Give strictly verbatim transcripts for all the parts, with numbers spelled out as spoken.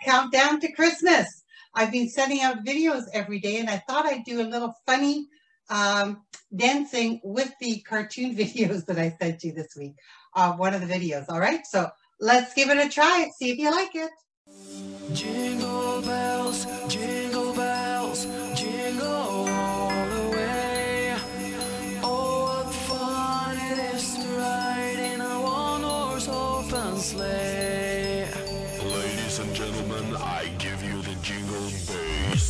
countdown to Christmas. I've been sending out videos every day, and I thought I'd do a little funny um, dancing with the cartoon videos that I sent you this week. Uh, one of the videos, all right? So let's give it a try, see if you like it. Jingle bells, jingle bells, jingle all the way. Oh, what fun it is to ride in a one-horse open sleigh. Ladies and gentlemen, I give you the jingle bass.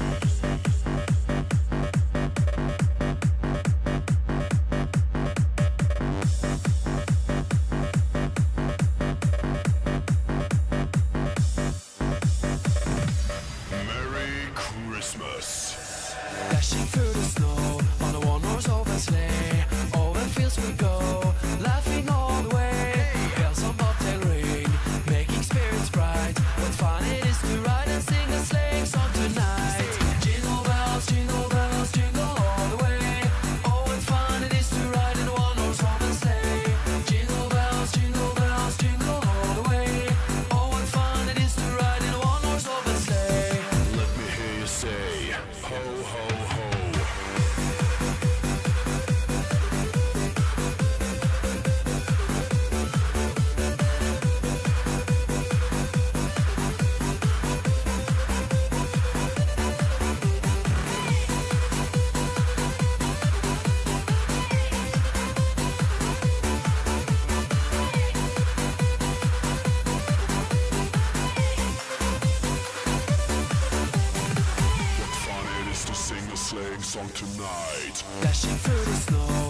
Dashing through the snow on a one-horse open sleigh. Over fields we go, laughing all the way. Bells on bobtail ring, making spirits bright. What fun it is to ride and sing a sleighing song tonight. Jingle bells, jingle bells, jingle all the way. Oh, what fun it is to ride in a one-horse open sleigh. Jingle bells, jingle bells, jingle all the way. Oh, what fun it is to ride in a one-horse open sleigh. Let me hear you say, ho, ho, ho. Sing a sleighing song tonight. Dashing through the snow